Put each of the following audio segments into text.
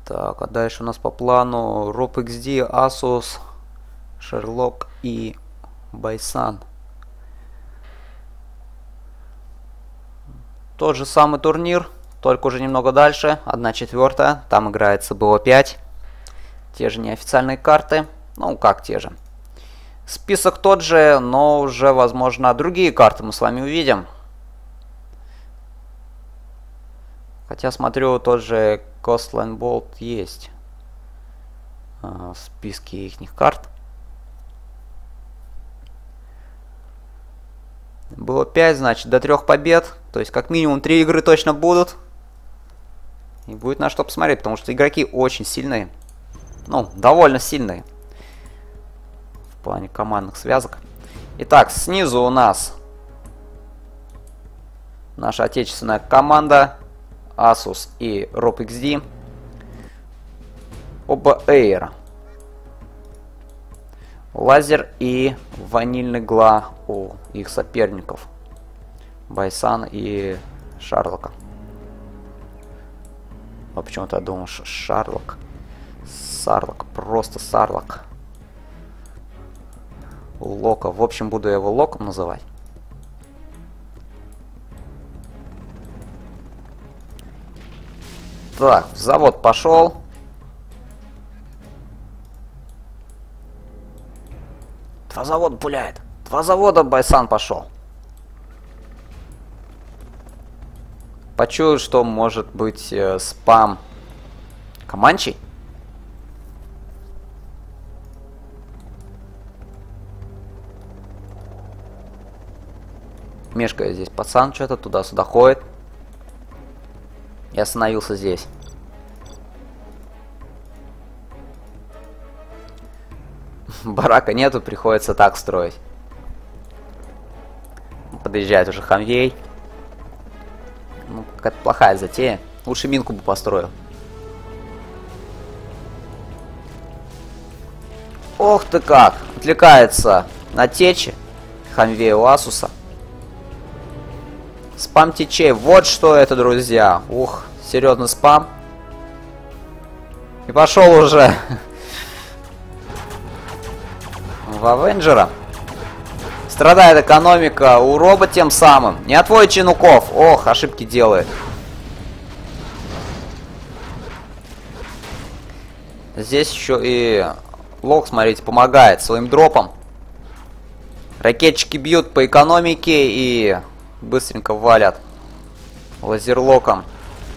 Так, а дальше у нас по плану Rob XD, Asus, Sherlock и Байсан. Тот же самый турнир, только уже немного дальше, 1/4. Там играет СБО-5. Те же неофициальные карты. Ну, как те же. Список тот же, но уже, возможно, другие карты мы с вами увидим. Хотя, смотрю, тот же Coastline Bolt есть в списке их карт. Было 5, значит, до 3 побед. То есть, как минимум, 3 игры точно будут. И будет на что посмотреть, потому что игроки очень сильные. Ну, довольно сильные. В плане командных связок. Итак, снизу у нас наша отечественная команда Asus и Rob XD. Оба Air. Лазер и ванильный гла у их соперников. Байсан и Шарлока. А почему-то я думал, Шарлок. Сарлок, просто Сарлок. Лока. В общем, буду его Локом называть. Так, в завод пошел. Два завода пуляет. Два завода Байсан пошел. Почую, что может быть спам Команчи. Мешкает здесь пацан, что-то туда-сюда ходит. Я остановился здесь. Барака нету, приходится так строить. Подъезжает уже Хамвей. Ну, какая-то плохая затея. Лучше минку бы построил. Ох ты как! Отвлекается на течи Хамвей у Асуса. Спам течей. Вот что это, друзья. Ух, серьезный спам. И пошел уже в Авенджера. Страдает экономика у Роба тем самым. Не отводит чинуков. Ох, ошибки делает. Здесь еще и Лок, смотрите, помогает своим дропом. Ракетчики бьют по экономике и быстренько валят лазерлоком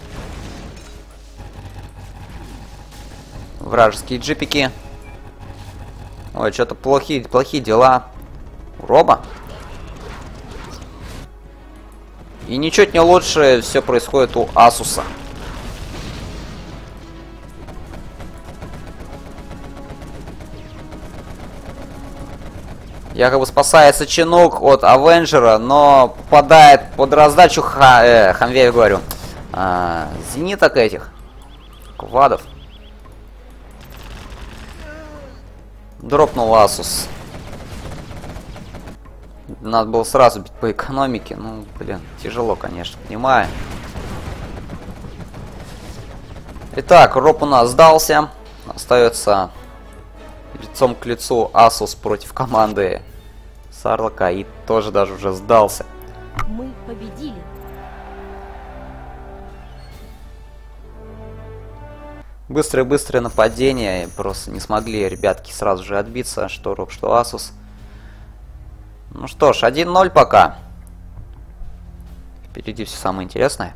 вражеские джипики. Ой, что-то плохие дела у Роба. И ничуть не лучше все происходит у Асуса. Якобы спасается чинук от Авенджера, но попадает под раздачу Хамвея, говорю. Зениток этих. Квадов. Дропнул Асус. Надо было сразу бить по экономике. Ну, блин, тяжело, конечно, понимаю. Итак, Роб у нас сдался. Остается лицом к лицу Асус против команды Сарлока. И тоже даже уже сдался. Мы победили. Быстрое нападение. Просто не смогли ребятки сразу же отбиться. Что Роб, что Асус. Ну что ж, 1-0 пока. Впереди все самое интересное.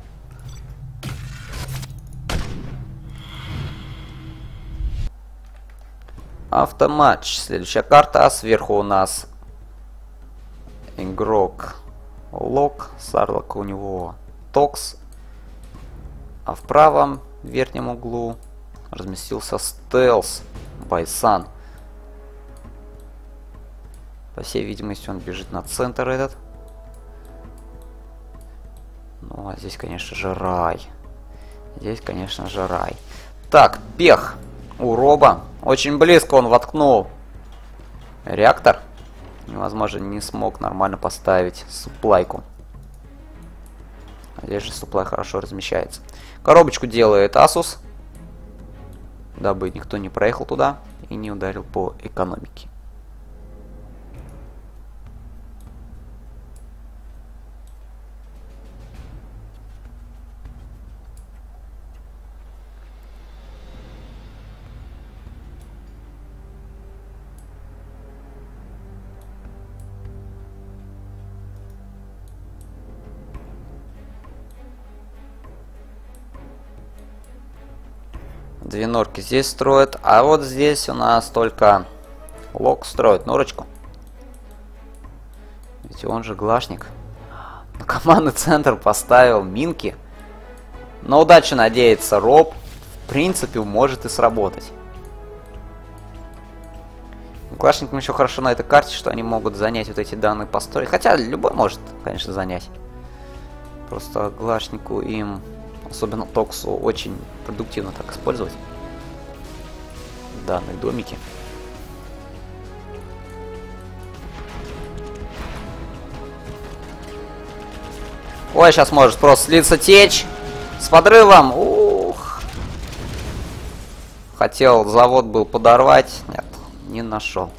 Автоматч. Следующая карта. Сверху у нас игрок Лок. Сарлок у него Токс. А в правом верхнем углу разместился Стелс Байсан. По всей видимости, он бежит на центр этот. Ну, а здесь, конечно же, рай. Здесь, конечно же, рай. Так, пех у Роба. Очень близко он воткнул реактор. Невозможно, не смог нормально поставить суплайку. А здесь же суплай хорошо размещается. Коробочку делает Asus. дабы никто не проехал туда и не ударил по экономике. Две норки здесь строят, а вот здесь у нас только лог строит норочку. Ведь он же глашник. На командный центр поставил минки. На удачу надеется Роб. В принципе, может и сработать. Глашникам еще хорошо на этой карте, что они могут занять вот эти данные построй. Хотя любой может, конечно, занять. Просто глашнику им... Особенно Токсу очень продуктивно так использовать данные домики. Ой, сейчас может просто слиться течь с подрывом. Ух. Хотел завод был подорвать. Нет, не нашел.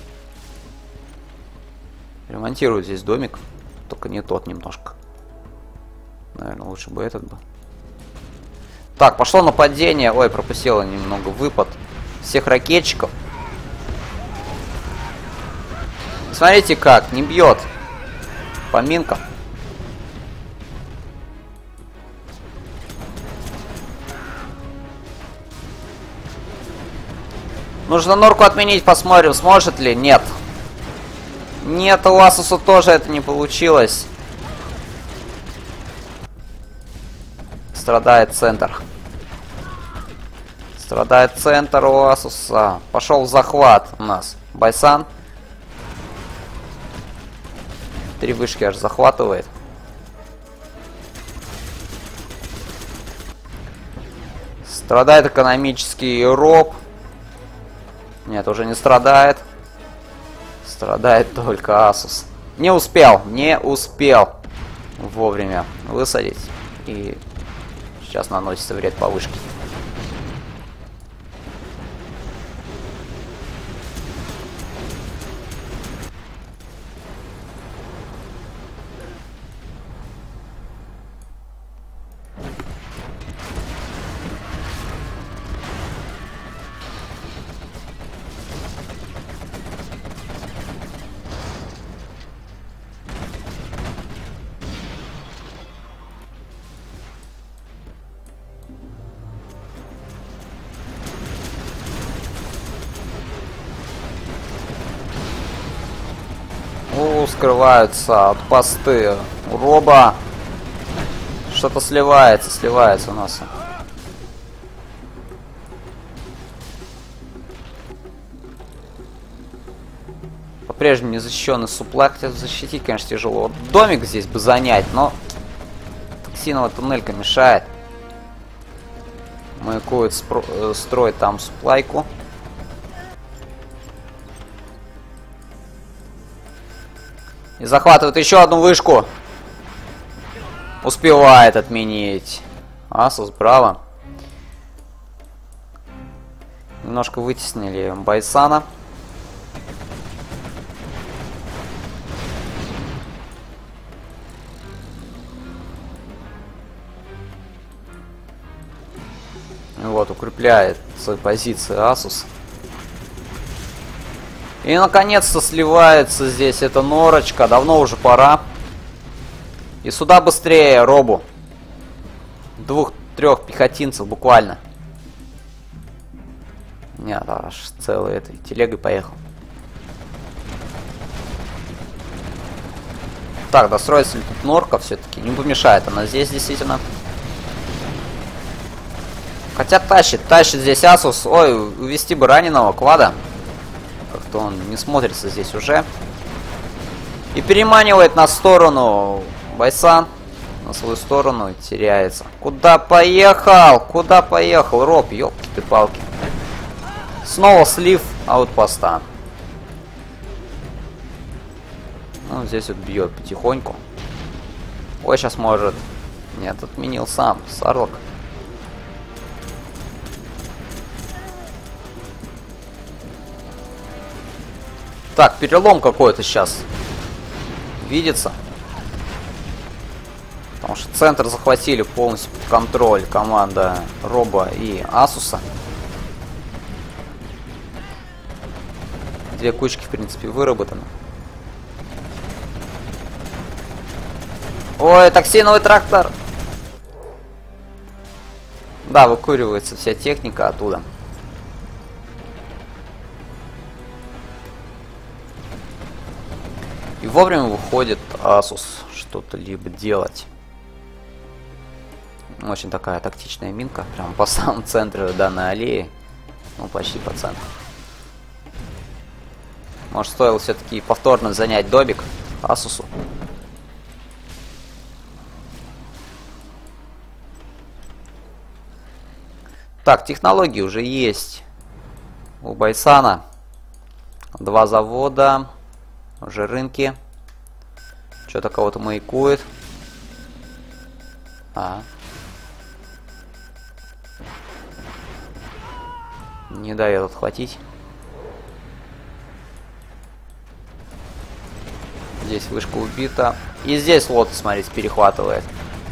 Ремонтирую здесь домик. Только не тот немножко. Наверное, лучше бы этот был. Так, пошло нападение. Ой, пропустила немного выпад всех ракетчиков. Смотрите как, не бьет по минкам. Нужно норку отменить, посмотрим, сможет ли. Нет. Нет, у Асусу тоже это не получилось. Страдает центр. Страдает центр у Асуса. Пошел в захват у нас. Байсан. 3 вышки аж захватывает. Страдает экономический Роб. Нет, уже не страдает. Страдает только Асус. Не успел вовремя высадить. И сейчас наносится вред по вышке. Скрываются от посты у Роба. Что-то сливается у нас. По-прежнему незащищенный суплай, хотя защитить, конечно, тяжело. Вот домик здесь бы занять, но токсиновая туннелька мешает. Маякует строить там суплайку. И захватывает еще одну вышку. Успевает отменить. Асус, браво. Немножко вытеснили Байсана. Вот, укрепляет свои позиции Асус. И наконец-то сливается здесь эта норочка. Давно уже пора. И сюда быстрее Робу. 2-3 пехотинцев буквально. Нет, аж целой этой телегой поехал. Так, достроится ли тут норка все-таки? Не помешает она здесь действительно. Хотя тащит здесь Асус. Ой, увести бы раненого квада. Как-то он не смотрится здесь уже. И переманивает на сторону Байсан. На свою сторону и теряется. Куда поехал? Куда поехал? Роб, ёлки-ты-палки. Снова слив аутпоста. Ну, здесь вот бьет потихоньку. Ой, сейчас может. Нет, отменил сам. Сарлок. Так, перелом какой-то сейчас видится. Потому что центр захватили полностью под контроль команда Роба и Асуса. Две кучки, в принципе, выработаны. Ой, токсиновый трактор! Да, выкуривается вся техника оттуда. И вовремя выходит Asus что-то либо делать. Очень такая тактичная минка. Прямо по самому центру данной аллеи. Ну, почти по центру. Может, стоило все-таки повторно занять домик Асусу. Так, технологии уже есть у Байсана. 2 завода. Уже рынки. Что-то кого-то маякует. Не дает отхватить. Здесь вышка убита. И здесь лотос, смотрите, перехватывает.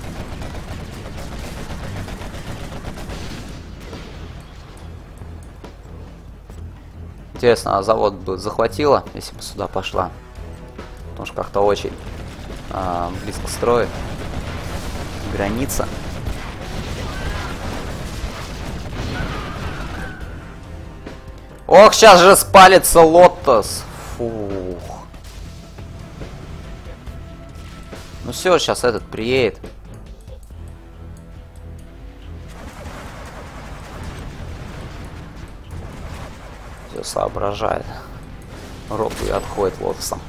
Интересно, а завод бы захватила, если бы сюда пошла? Потому что как-то очень близко строит. Граница. Ох, сейчас же спалится лотос. Фух. Ну все, сейчас этот приедет. Все соображает. Роб и отходит лотосом.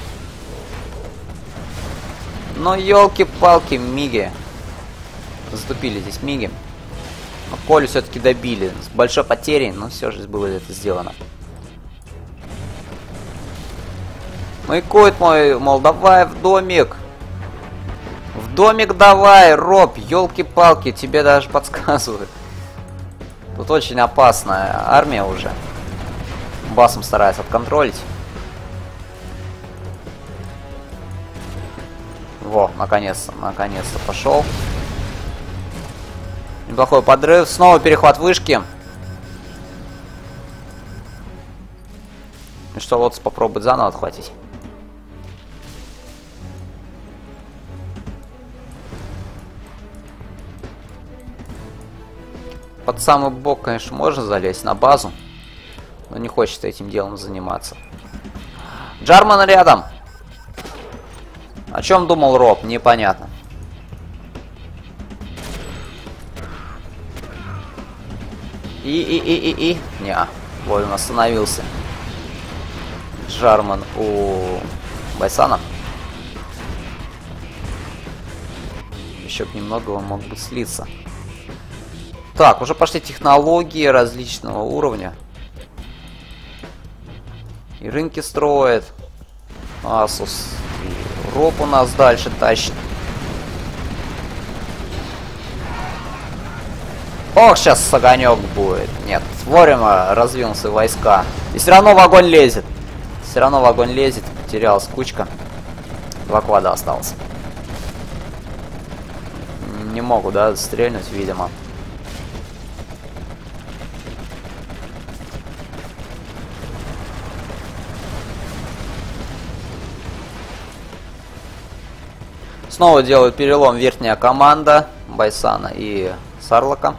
Но елки-палки, миги. Заступили здесь миги. Но Колю все-таки добили. С большой потерей, но все же было это сделано. Маякует мой, мол, давай в домик. В домик давай, Роб, елки-палки, тебе даже подсказывают. Тут очень опасная армия уже. Басом старается отконтролить. Во, наконец-то пошел. Неплохой подрыв. Снова перехват вышки. И что, лотос попробует заново отхватить. Под самый бок, конечно, можно залезть на базу. Но не хочет этим делом заниматься. Джарман рядом. О чем думал Роб? Непонятно. Не, вовремя остановился. Джарман у Байсана. Еще бы немного он мог бы слиться. Так, уже пошли технологии различного уровня. И рынки строят. Asus. И Роб у нас дальше тащит. Ох, сейчас огонек будет. Нет, вовремя развился войска. И все равно в огонь лезет. Все равно в огонь лезет. Потерялась кучка. 2 квада осталось. Не могу, да, стрельнуть, видимо. Снова делают перелом верхняя команда Байсана и Сарлока.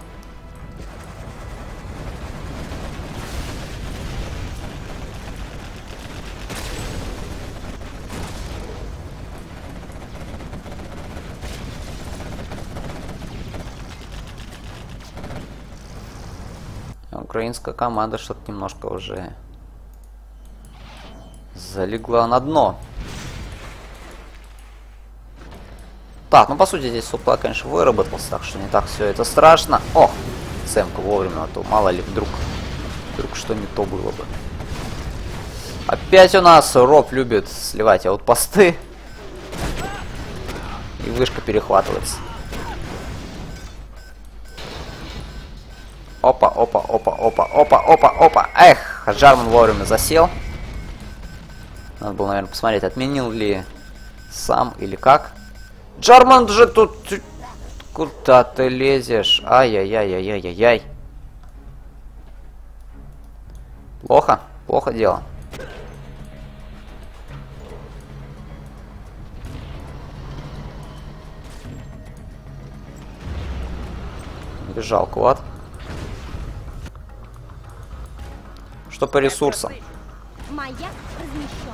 Украинская команда что-то немножко уже залегла на дно. Так, ну по сути здесь суплай, конечно, выработался, так что не так все это страшно. О, Сэмка вовремя, а то мало ли вдруг что не то было бы. Опять у нас Роб любит сливать аутпосты. И вышка перехватывается. Опа. Эх, Джарман вовремя засел. Надо было, наверное, посмотреть, отменил ли сам или как. Джарман же тут... Куда ты лезешь? Ай-яй-яй-яй-яй-яй. Плохо. Плохо дело. Бежал квад. Что по ресурсам? Маяк размещен.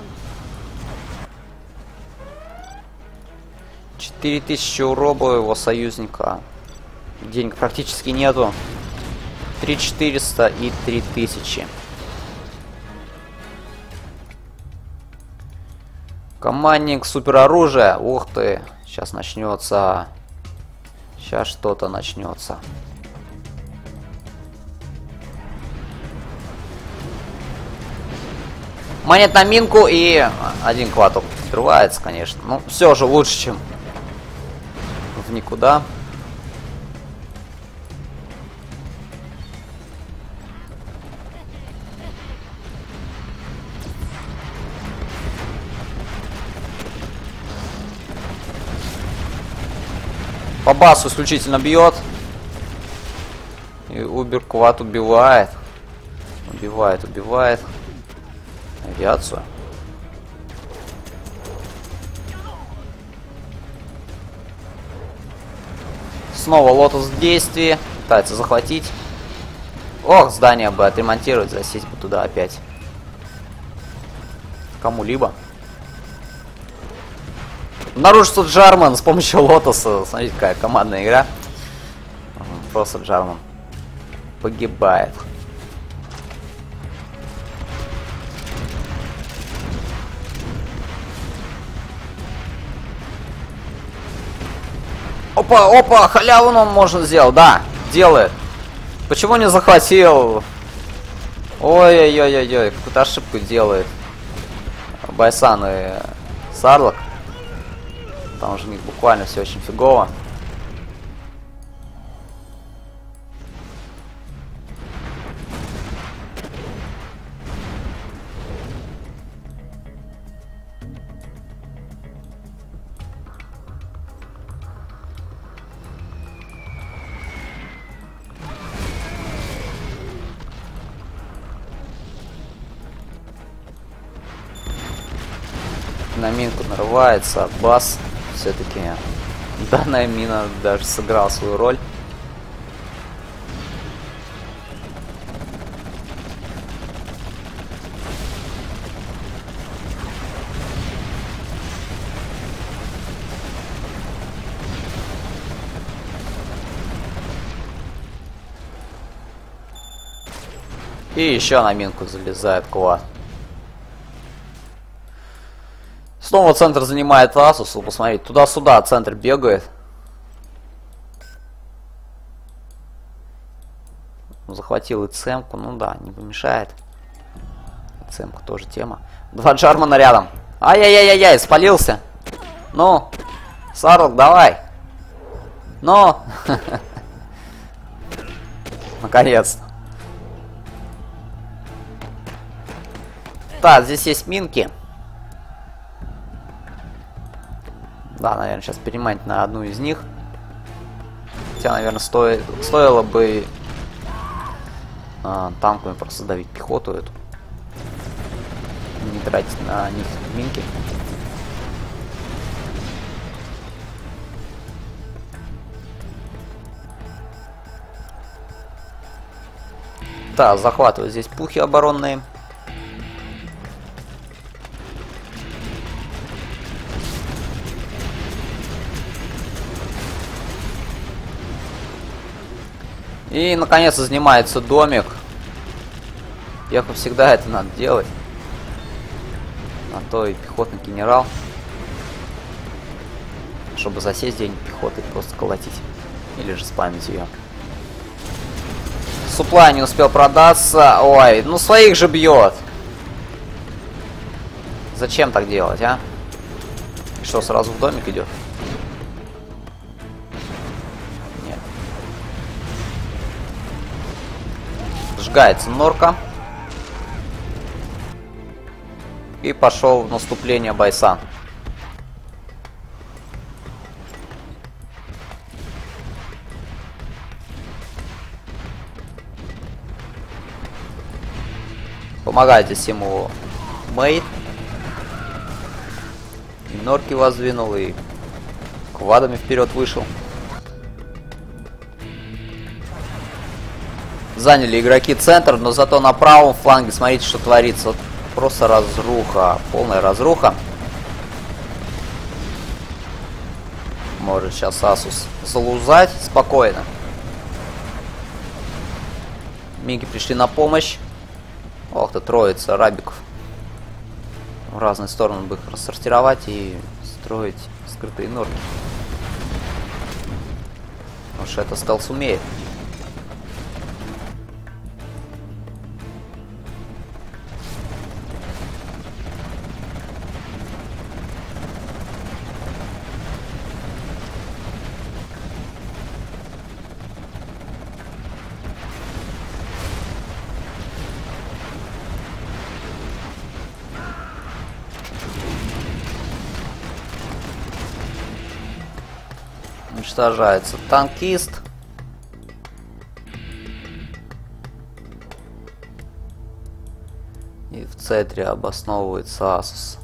4000 у Роба, его союзника. Денег практически нету. 3400 и 3000. Командник супероружия. Ух ты. Сейчас начнется. Сейчас что-то начнется. Монет на минку и один квад взрывается, конечно. Ну, все же лучше, чем в никуда. По басу исключительно бьет. И Убер-квад убивает. Убивает. Авиацию. Снова Лотос в действии. Пытается захватить. Ох, здание бы отремонтировать, засесть бы туда опять. Кому-либо. Обнаружится Джарман с помощью Лотоса. Смотрите, какая командная игра. Просто Джарман погибает. Опа, халяву он может сделать, да, делает. Почему не захватил? Ой-ой-ой-ой, какую-то ошибку делает Байсан и Сарлок. Там же у них буквально все очень фигово. На минку нарывается, Бас все-таки данная мина даже сыграла свою роль. И еще на минку залезает квад. Снова центр занимает Асус. Посмотрите, туда-сюда центр бегает. Захватил и цемку. Ну да, не помешает. Цемка тоже тема. Два Джармана рядом. Ай-яй-яй-яй, спалился. Ну, Сарлок, давай. Ну. Наконец-то. Так, здесь есть минки. Да, наверное, сейчас переманить на одну из них. Хотя, наверное, стоило бы танками просто давить пехоту эту. Не тратить на них минки. Да, захватывают здесь пухи оборонные. И, наконец-то, занимается домик. Как всегда, это надо делать. А то и пехотный генерал. Чтобы засесть день пехоты, просто колотить. Или же спамить ее. Суплай не успел продаться. Ой, ну своих же бьет. Зачем так делать, а? И что, сразу в домик идет? Сжигается норка. И пошел в наступление Байсан. Помогайте ему Мэй. И норки воздвинул, и квадами вперед вышел. Заняли игроки центр, но зато на правом фланге смотрите, что творится. Вот просто разруха, полная разруха. Может сейчас Asus залузать спокойно. Миги пришли на помощь. Ох ты, троица рабиков. В разные стороны бы их рассортировать и строить скрытые норки. Потому что это стелс умеет. Уничтожается танкист. И в центре обосновывается Asus.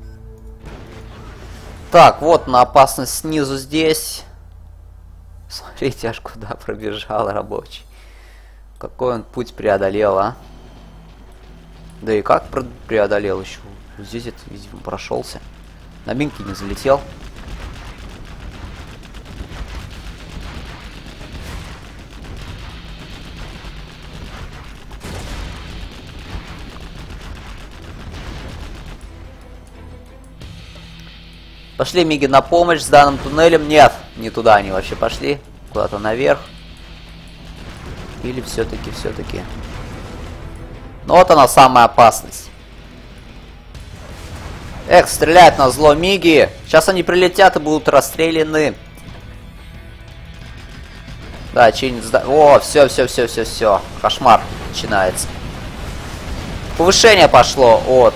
Так, вот на опасность снизу здесь. Смотрите, аж куда пробежал рабочий. Какой он путь преодолел, а? Да и как преодолел еще? Здесь это, видимо, прошелся. На минки не залетел. Пошли миги на помощь с данным туннелем. Нет, не туда они вообще пошли. Куда-то наверх. Или все-таки. Ну вот она самая опасность. Эх, стреляют на зло миги. Сейчас они прилетят и будут расстреляны. Да, чинит сда... О, все. Кошмар начинается. Повышение пошло от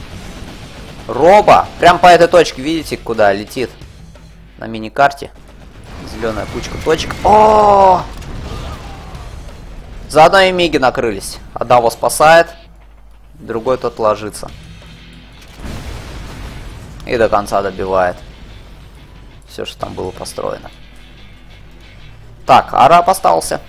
Роба. Прям по этой точке, видите, куда летит? На мини-карте. Зеленая кучка точек. О! Заодно и миги накрылись. Одного спасает, другой тот ложится. И до конца добивает. Все, что там было построено. Так, а раб остался.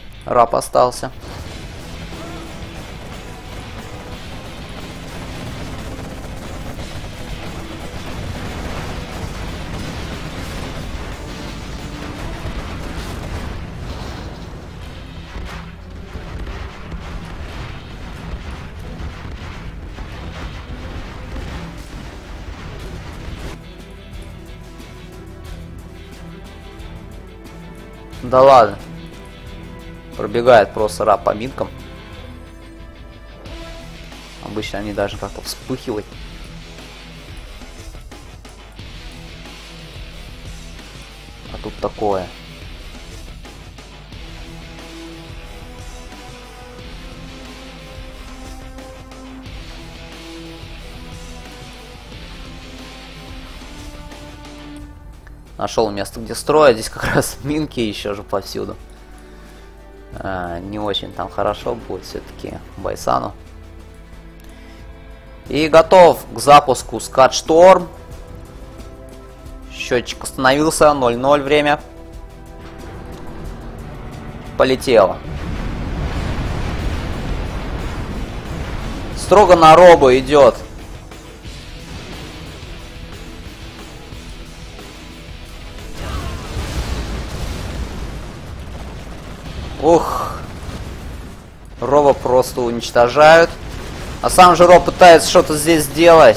Да ладно. Пробегает просто раб по минкам. Обычно они даже как-то вспыхивают. А тут такое. Нашел место, где строить. Здесь как раз минки еще же повсюду. Не очень там хорошо будет все-таки Байсану. И готов к запуску Скат-Шторм. Счетчик остановился. 0-0 время. Полетело. Строго на робо идет. Ух. Роба просто уничтожают. А сам же Роб пытается что-то здесь сделать.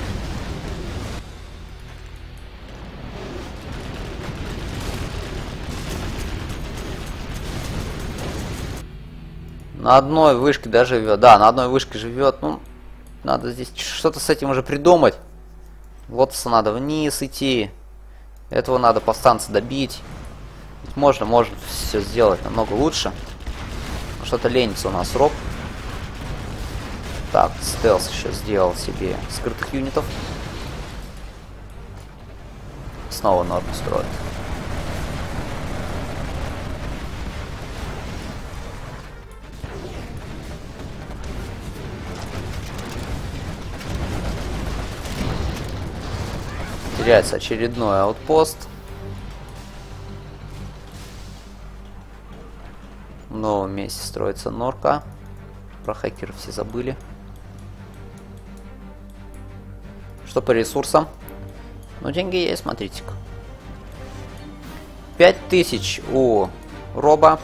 На одной вышке даже живет. Да, на одной вышке живет. Ну, надо здесь что-то с этим уже придумать. Лотоса надо вниз идти. Этого надо по станции добить. Ведь можно все сделать намного лучше. Что-то ленится у нас Роб. Так, стелс еще сделал себе скрытых юнитов. Снова норму строит. Теряется очередной аутпост. В новом месте строится норка. Про хакеров все забыли. Что по ресурсам? Ну, деньги есть, смотрите-ка. 5000 у Роба.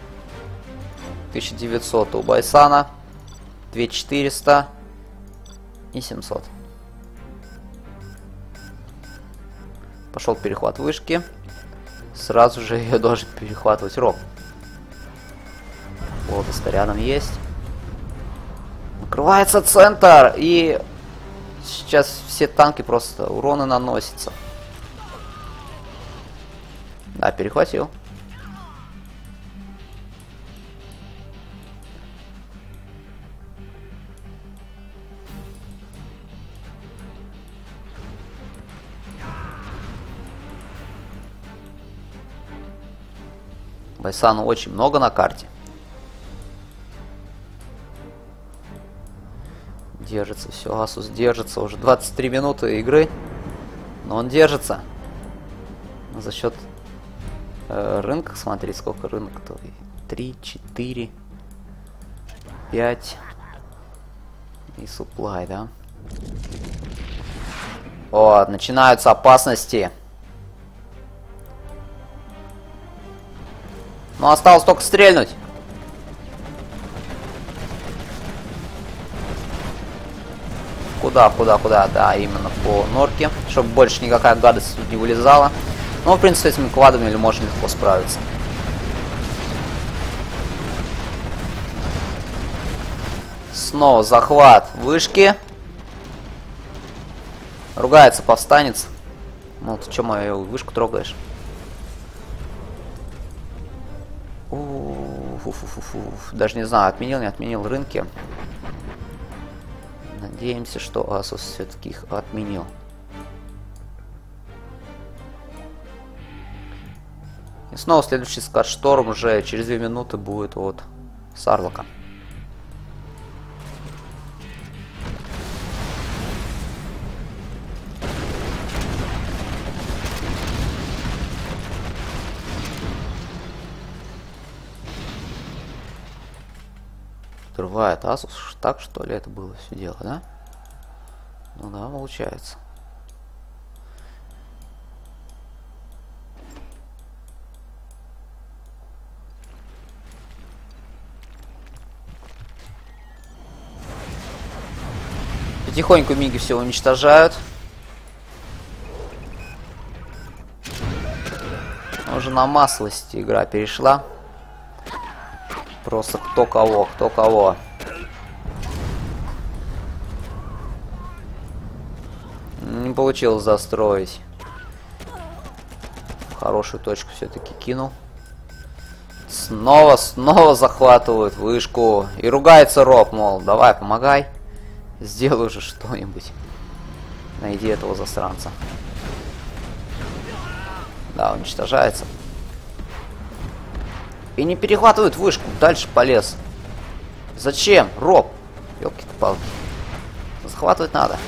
1900 у Байсана. 2400 и 700. Пошел перехват вышки. Сразу же ее должен перехватывать Роб. Вот, с Торианом есть. Накрывается центр. И сейчас все танки просто урона наносятся. Да, перехватил. Байсану очень много на карте. Держится все, Асус держится. Уже 23 минуты игры. Но он держится. За счет рынка. Смотри, сколько рынок-то. 3, 4, 5. И supply, да? О, начинаются опасности. Но осталось только стрельнуть. Куда? Да, именно по норке. Чтобы больше никакая гадость тут не вылезала. Но, в принципе, с этими квадами можно легко справиться. Снова захват вышки. Ругается повстанец. Ну, ты что, мою вышку трогаешь? Даже не знаю, отменил, не отменил рынки. Надеемся, что Asus все-таки их отменил. И снова следующий скат-шторм уже через 2 минуты будет от Сарлока. Отрывает Asus. Так, что ли, это было все дело, да? Ну да, получается. Потихоньку миги все уничтожают. Уже на маслости игра перешла. Просто кто кого, кто кого. Не получилось застроить. Хорошую точку все-таки кинул. Снова захватывают вышку. И ругается Роб, мол, давай, помогай. Сделай уже что-нибудь. Найди этого засранца. Да, уничтожается. И не перехватывают вышку. Дальше полез. Зачем? Роб. Ёлки-палки. Захватывать надо.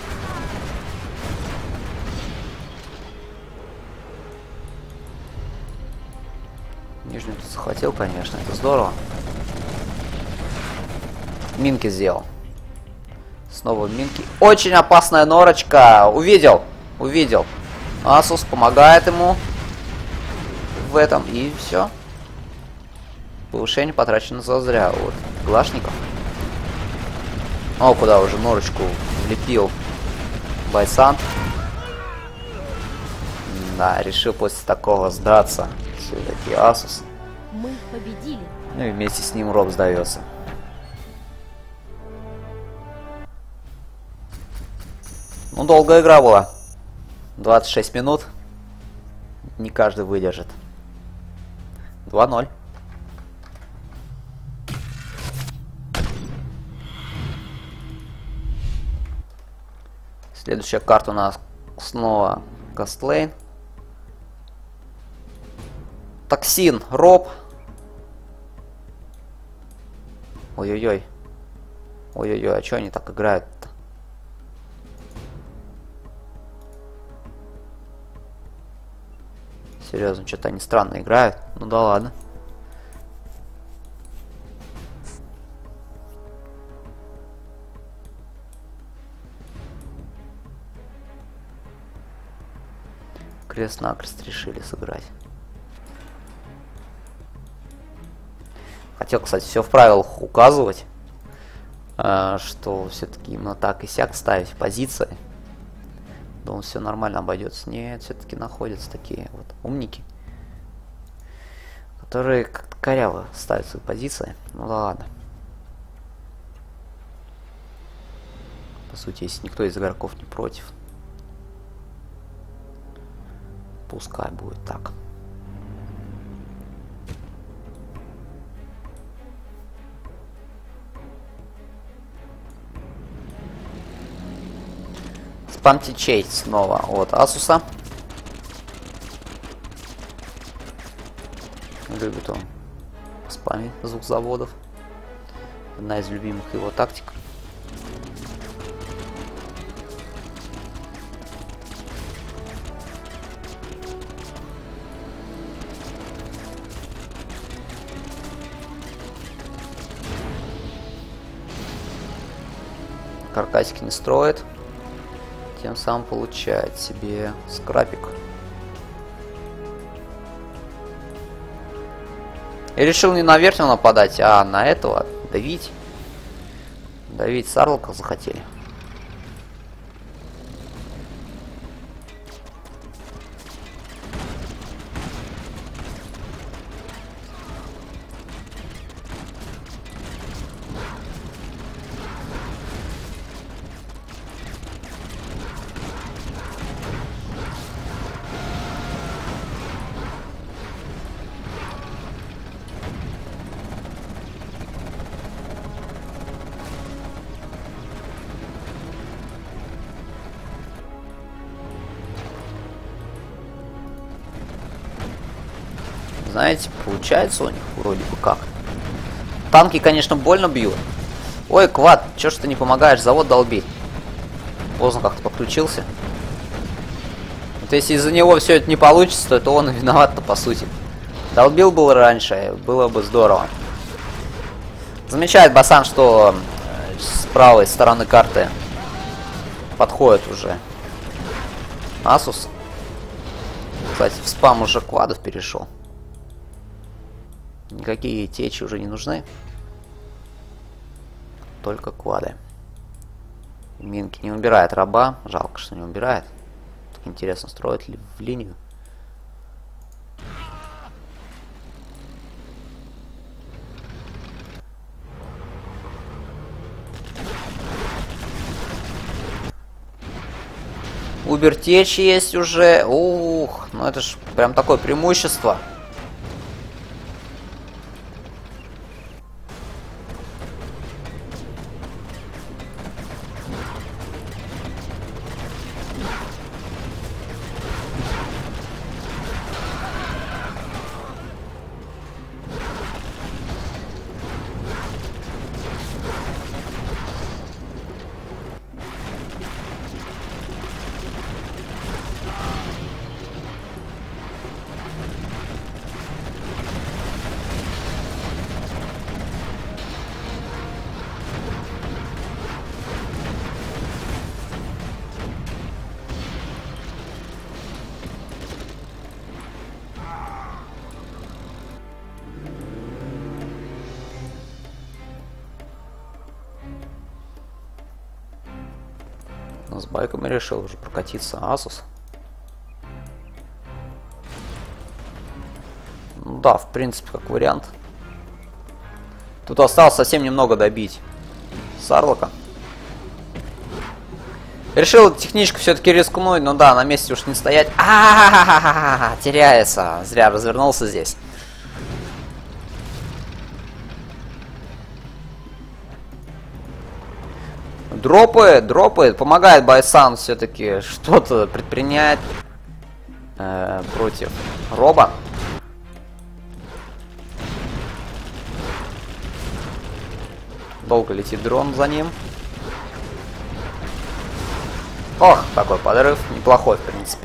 Нижнюю тут захватил, конечно. Это здорово. Минки сделал. Снова минки. Очень опасная норочка. Увидел. Увидел. Asus помогает ему в этом. И все. Повышение потрачено зазря от глашников. О, куда уже норочку влепил Байсан. Да, решил после такого сдаться. Все-таки Asus. Мы победили. Ну и вместе с ним Роб сдается. Ну, долгая игра была. 26 минут. Не каждый выдержит. 2-0. Следующая карта у нас снова Кастлейн. Токсин, Роб. Ой-ой-ой. Ой-ой-ой, а чё они так играют-то? Серьезно, что-то они странно играют. Ну да ладно. Крест-накрест решили сыграть. Хотел, кстати, все в правилах указывать, что все-таки именно так и сяк ставить позиции. Думал, все нормально обойдется. Нет, все-таки находятся такие вот умники, которые как-то коряво ставят свои позиции. Ну да ладно. По сути, если никто из игроков не против, пускай будет так. Спамьте честь снова от Асуса. Любит он спамить звук заводов. Одна из любимых его тактик. Каркасики не строит. Тем самым получает себе скрапик. И решил не на верхнего нападать, а на этого давить. Давить Сарлока захотели. Знаете, получается у них вроде бы как. Танки, конечно, больно бьют. Ой, Квад, чё ж ты не помогаешь, завод долби. Поздно как-то подключился. Вот если из-за него все это не получится, то это он и виноват-то, по сути. Долбил был раньше, было бы здорово. Замечает Басан, что с правой стороны карты подходит уже Асус. Кстати, в спам уже Квадов перешел. Никакие течи уже не нужны. Только квады. Минки не убирает раба. Жалко, что не убирает. Так интересно, строит ли в линию. Убер течь есть уже. Ух, ну это ж прям такое преимущество. Но с байками решил уже прокатиться Асус. Ну да, в принципе, как вариант. Тут осталось совсем немного добить Сарлока. Решил техничку все-таки рискнуть, но да, на месте уж не стоять. Теряется. Зря развернулся здесь. Дропы. Помогает Байсан все-таки что-то предпринять против Роба. Долго летит дрон за ним. Ох, такой подрыв. Неплохой, в принципе.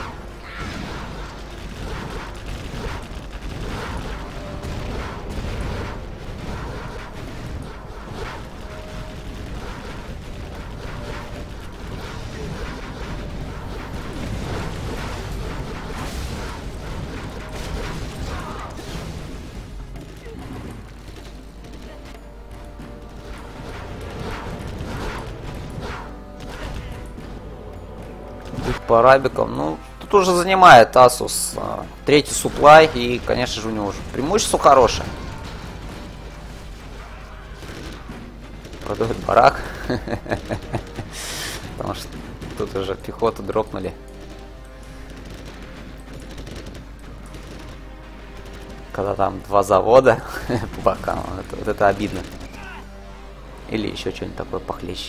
По рабикам, ну, тут уже занимает Asus третий суплай, и, конечно же, у него уже преимущество хорошее. Продает барак. Потому что тут уже пехоту дропнули. Когда там два завода по бокам, вот это обидно. Или еще что-нибудь такое похлеще.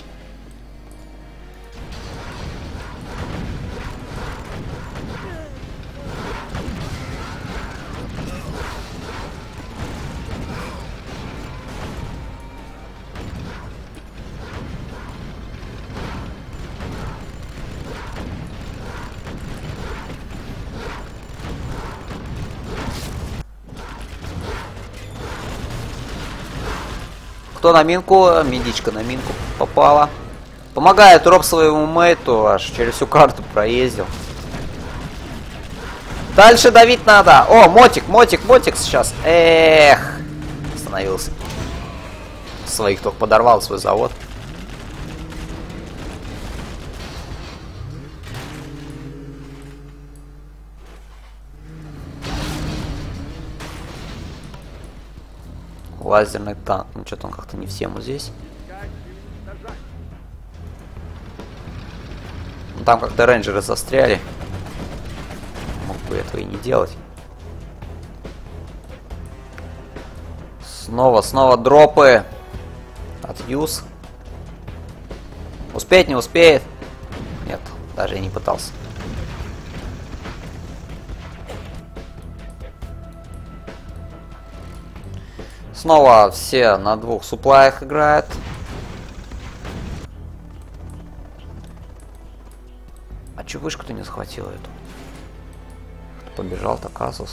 Кто на минку? Медичка на минку попала. Помогает Роб своему мейту, аж через всю карту проездил. Дальше давить надо. О, мотик сейчас. Эх, остановился. Своих только подорвал свой завод. Лазерный танк. Ну, что-то он как-то не в тему здесь. Ну, там как-то рейнджеры застряли. Мог бы этого и не делать. Снова дропы. От Юз. Успеет, не успеет? Нет, даже и не пытался. Снова все на двух суплаях играют. А чё вышку-то не захватила эту? Побежал так Asus.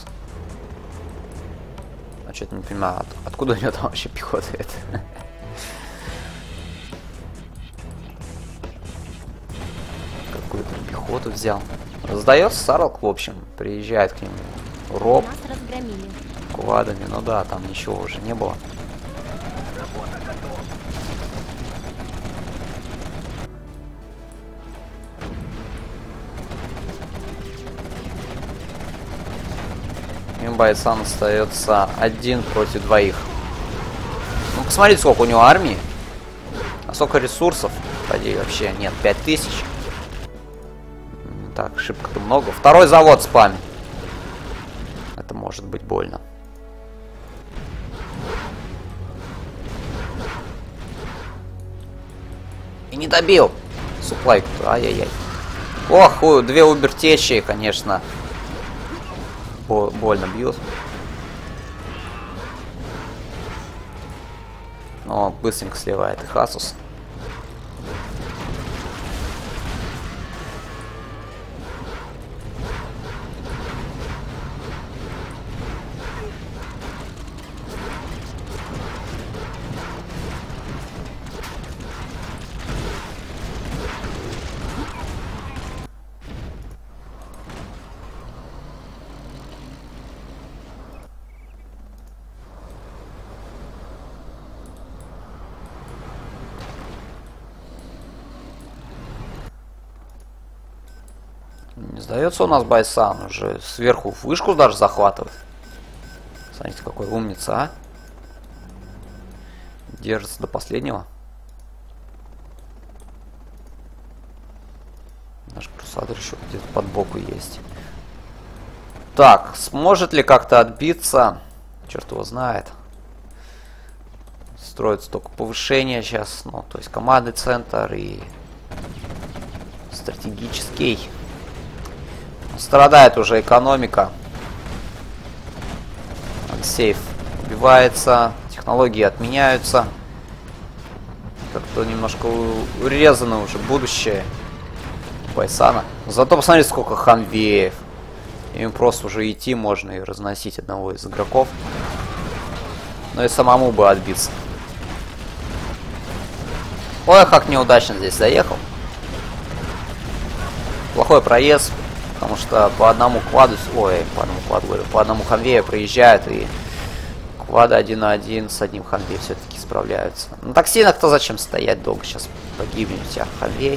А что-то не понимаю, откуда у него там вообще пехота это? Какую-то пехоту взял. Сдается Сарлк, в общем, приезжает к нему Роб. Квадами, ну да, там ничего уже не было. Байсан остается один против двоих. Ну, посмотрите, сколько у него армии. А сколько ресурсов? Поди, вообще нет, 5000. Так, шибко-то много. Второй завод спамит. Это может быть больно. И не добил. Суплай. Ай-яй-яй. Ох, две убертечи, конечно. Больно бьют. Но быстренько сливает их Asus. Не сдается у нас Байсан, уже сверху вышку даже захватывает. Смотрите, какой умница, а. Держится до последнего. Наш Крусадер еще где-то под боку есть. Так, сможет ли как-то отбиться? Черт его знает. Строится только повышение сейчас. Ну, то есть командный центр и стратегический. Страдает уже экономика. Сейф убивается. Технологии отменяются. Как-то немножко урезано уже будущее Байсана. Зато посмотрите, сколько ханвеев. Им просто уже идти можно и разносить одного из игроков. Но и самому бы отбиться. Ой, как неудачно здесь заехал. Плохой проезд, потому что по одному кваду, по одному ханвею проезжают, и квады 1 на 1 с одним ханвеем все-таки справляются. На токсинах-то зачем стоять долго? Сейчас погибнет у тебя ханвей.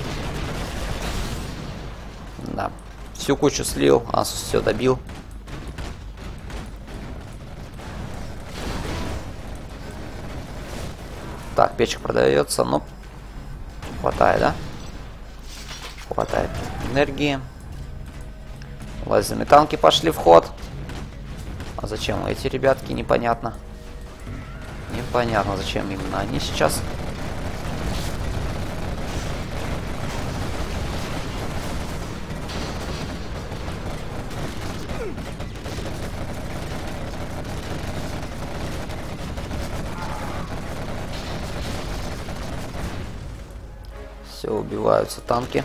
Да. Всю кучу слил, Асус все добил. Так, печка продается, ну, хватает, да? Хватает энергии. Лазерные танки пошли в ход. А зачем эти ребятки, непонятно. Непонятно, зачем именно они сейчас. Все, убиваются танки.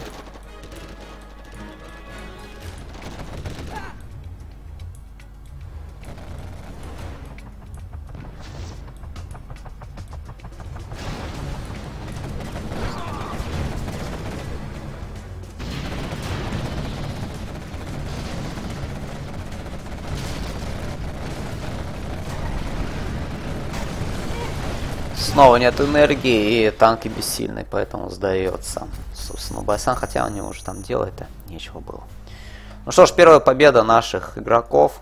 Снова нет энергии, и танки бессильны, поэтому сдается. Собственно, Байсан, хотя у него уже там делать-то нечего было. Ну что ж, первая победа наших игроков.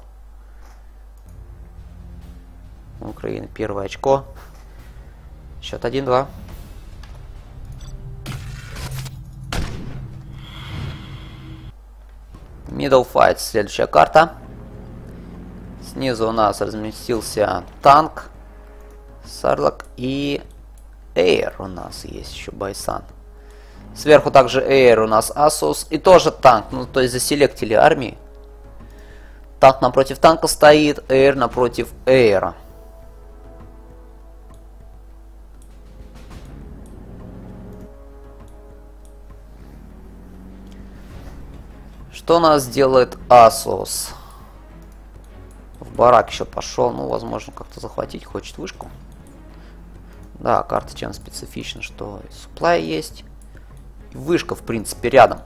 Украина, первое очко. Счет 1-2. Middle Fight, следующая карта. Снизу у нас разместился танк. Сарлок и Эйр у нас есть еще Байсан. Сверху также Эйр у нас Асус и тоже танк. Ну, то есть заселектили армии. Танк напротив танка стоит, Эйр напротив Эйра. Что у нас делает Асус? В барак еще пошел. Ну, возможно, как-то захватить хочет вышку. Да, карта чем специфична, что supply есть. И вышка, в принципе, рядом.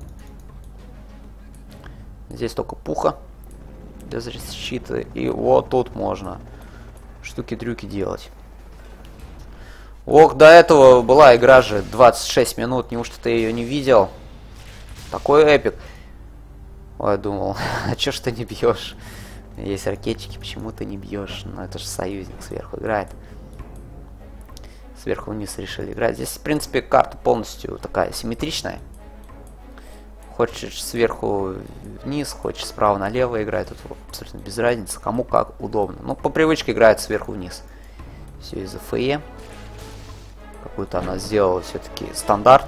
Здесь только пуха для защиты. И вот тут можно штуки-дрюки делать. Ох, до этого была игра же 26 минут. Неужто ты ее не видел? Такой эпик. Ой, я думал, а чё ж ты не бьешь? Есть ракетчики, почему ты не бьешь? Ну это же союзник сверху играет. Сверху вниз решили играть. Здесь, в принципе, карта полностью такая симметричная. Хочешь сверху вниз, хочешь справа налево играть. Тут абсолютно без разницы, кому как удобно. Ну, по привычке играет сверху вниз. Все из-за ФЕ. Какую-то она сделала все-таки стандарт.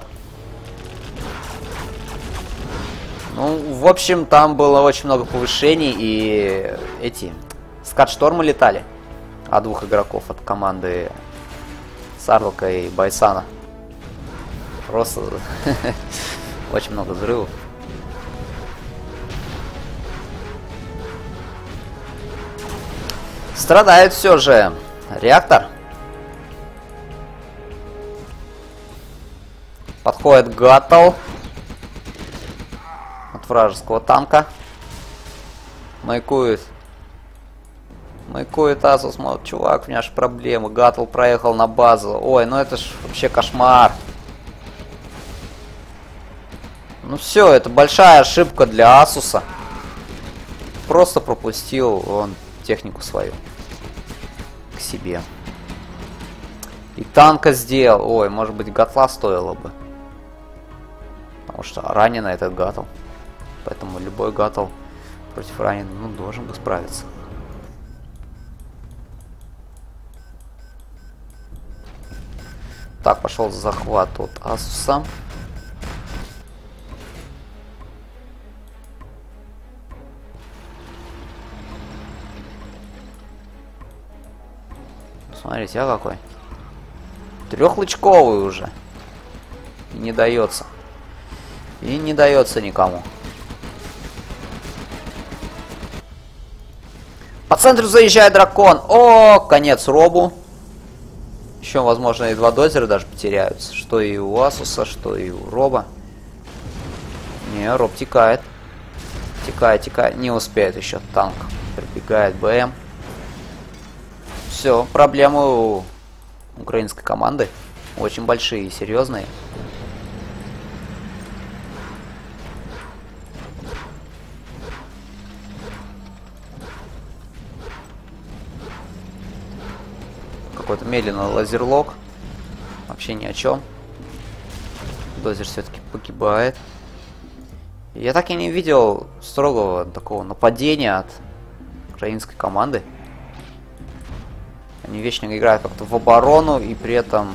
Ну, в общем, там было очень много повышений. И эти скат-штормы летали. От двух игроков, от команды Сарлока и Байсана. Просто очень много взрывов. Страдает все же реактор. Подходит Гаттл от вражеского танка. Маякует. Маякует Асус, мол, чувак, у меня же проблемы. Гаттл проехал на базу. Ой, ну это ж вообще кошмар. Ну все, это большая ошибка для Асуса. Просто пропустил он технику свою к себе. И танка сделал. Ой, может быть, Гаттла стоило бы. Потому что ранен этот Гаттл. Поэтому любой Гаттл против раненого, ну, должен бы справиться. Так, пошел захват от Асуса. Смотрите, а какой. Трехлычковый уже. И не дается. И не дается никому. По центру заезжает дракон. О, конец Робу. Еще, возможно, и два дозера даже потеряются. Что и у Асуса, что и у Роба. Не, Роб текает. Текает, текает. Не успеет еще танк. Прибегает БМ. Все, проблемы у украинской команды. Очень большие и серьезные. Какой-то медленный лазерлок. Вообще ни о чем. Дозер все-таки погибает. Я так и не видел строгого такого нападения от украинской команды. Они вечно играют как-то в оборону и при этом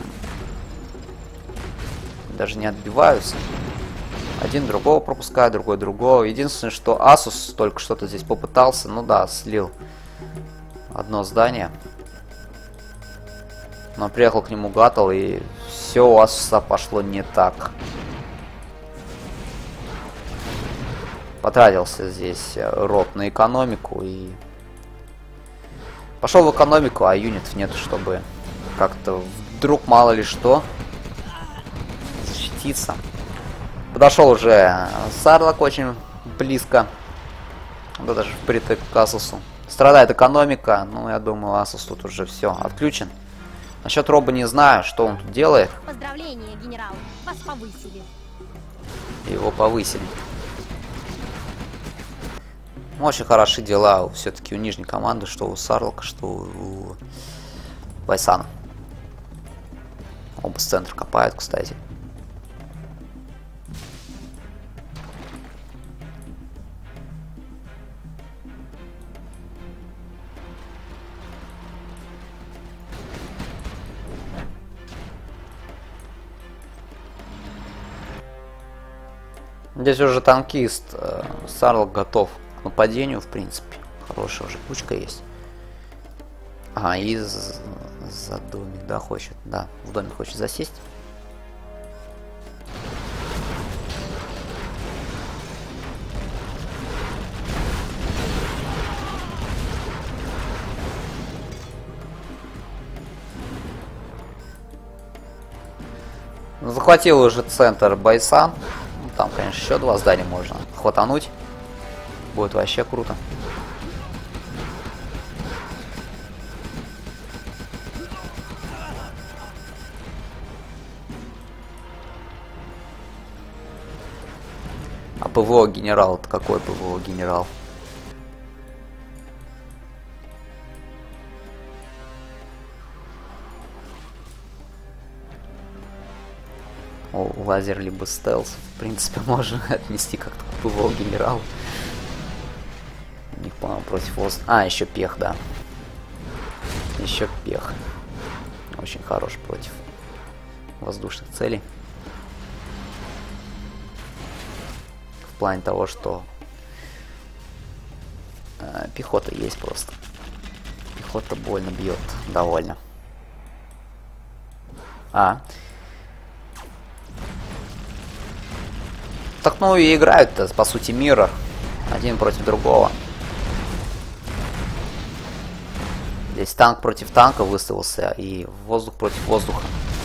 даже не отбиваются. Один другого пропускает, другой другого. Единственное, что Asus только что-то здесь попытался. Ну да, слил одно здание. Но приехал к нему Гатл, и все у Asus пошло не так. Потратился здесь Роб на экономику и пошел в экономику, а юнитов нет, чтобы как-то вдруг мало ли что защититься. Подошел уже Сарлок очень близко, да даже впритык к Асусу. Страдает экономика, ну я думаю, Асус тут уже все отключен. Насчет Роба не знаю, что он тут делает. Поздравления, генерал, вас повысили. Его повысили. Очень хорошие дела все-таки у нижней команды, что у Сарлока, что у Байсана. Оба с центра копают, кстати. Здесь уже танкист Сарлок готов к нападению, в принципе. Хорошая уже пучка есть. Ага, и за домик, да, хочет. Да, в домик хочет засесть. Захватил уже центр Байсан. Там, конечно, еще два здания можно хватануть. Будет вообще круто. А ПВО генерал, это какой ПВО генерал? Лазер либо стелс, в принципе, можно отнести как-то к ПВО генералу. У них, по-моему, против воздуха. А, еще пех, да. Еще пех. Очень хорош против воздушных целей. В плане того, что пехота есть просто. Пехота больно бьет, довольно. Так, ну и играют-то, по сути, мира. Один против другого. Здесь танк против танка выставился, и воздух против воздуха.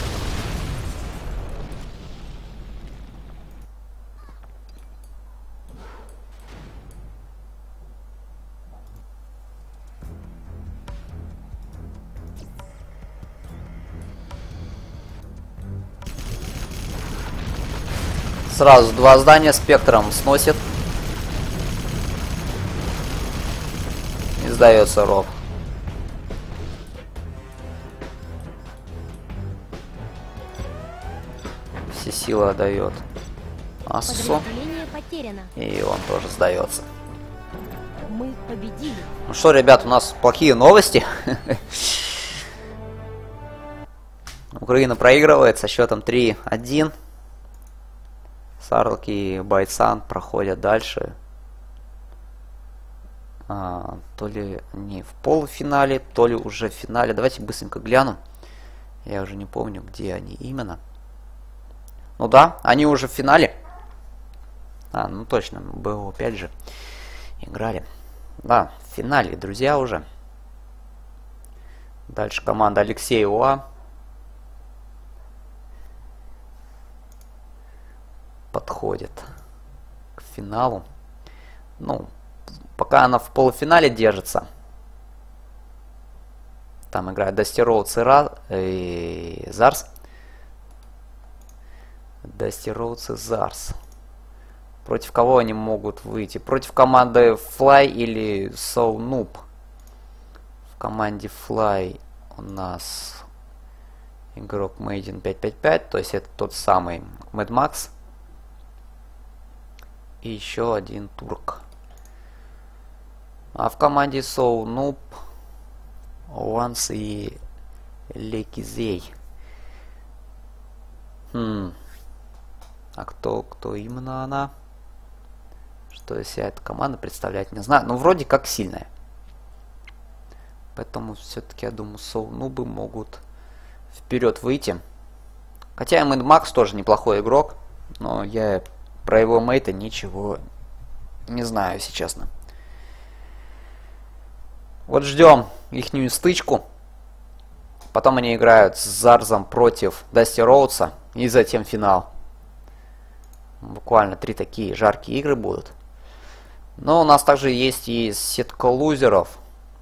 Сразу два здания спектром сносит. И сдается Роб. Все силы отдает Асусу. И он тоже сдается. Мы победили. Ну что, ребят, у нас плохие новости. Украина проигрывает со счетом 3-1. Сарлок и Байцан проходят дальше. То ли не в полуфинале, то ли уже в финале. Давайте быстренько гляну. Я уже не помню, где они именно. Ну да, они уже в финале. Ну точно, БО опять же играли. Да, в финале, друзья, уже. Дальше команда Алексея УА. Подходит к финалу. Ну, пока она в полуфинале держится. Там играют Дасти Роудс и Зарс. Дасти Роудс и Зарс. Против кого они могут выйти? Против команды Fly или So Noob. В команде Fly у нас игрок Maiden 555, то есть это тот самый Mad Max. И еще один турк. А в команде So Noob Once и Лекизей. А кто именно она? Что из себя эта команда представляет, не знаю. Но вроде как сильная. Поэтому все-таки, я думаю, Соунубы могут вперед выйти. Хотя и Mad Max тоже неплохой игрок. Но я про его мейта ничего не знаю, если честно. Вот ждем ихнюю стычку. Потом они играют с Зарзом против Дасти Роудса. И затем финал. Буквально 3 такие жаркие игры будут. Но у нас также есть и сетка лузеров,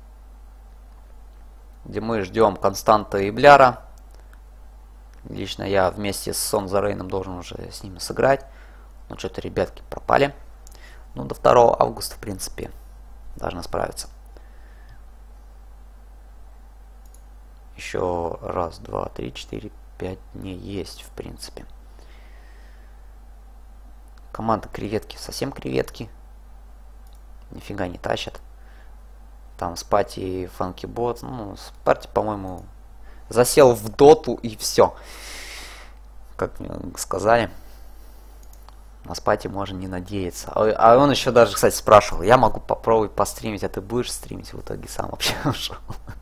где мы ждем Константа и Бляра. Лично я вместе с Сон Зарейном должен уже с ними сыграть. Но что-то ребятки пропали. Ну, до 2 августа, в принципе, должны справиться. Еще раз, 2, 3, 4, 5 дней есть, в принципе. Команда креветки совсем креветки. Нифига не тащат. Там Спати и Фанки Бот. Ну, Спати, по-моему, засел в доту и все. Как мне сказали. На Спати можно не надеяться. А он еще даже, кстати, спрашивал. Я могу попробовать постримить, а ты будешь стримить? В итоге сам вообще ушел.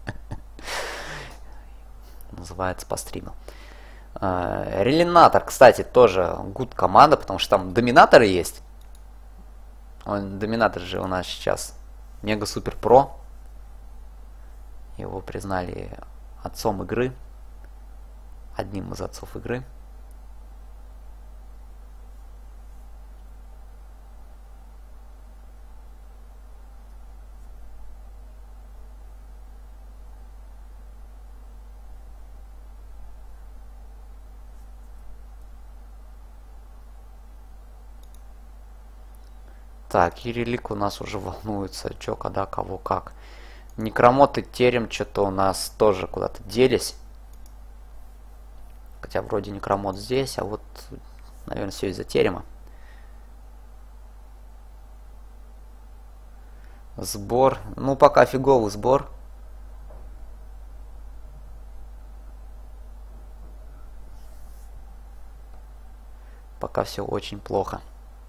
Называется постримил. Релинатор, кстати, тоже good команда, потому что там доминаторы есть. Доминатор же у нас сейчас Мега Супер Про. Его признали отцом игры. Одним из отцов игры. Так, Ерелик у нас уже волнуется, чё, когда, кого, как. Некромот и Терем что-то у нас тоже куда-то делись. Хотя вроде Некромот здесь, а вот, наверное, все из-за Терема. Сбор. Ну, пока фиговый сбор. Пока все очень плохо.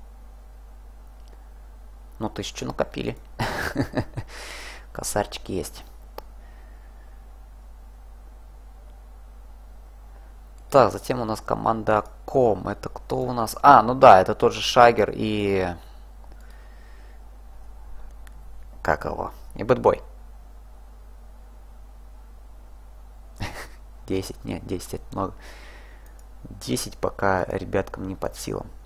Ну, 1000 накопили. Косарчик есть. Так, затем у нас команда Ком. Это кто у нас? А, ну да, это тот же Шагер и... Как его? И Бэтбой. 10, нет, 10 это много. 10 пока ребяткам не под силам.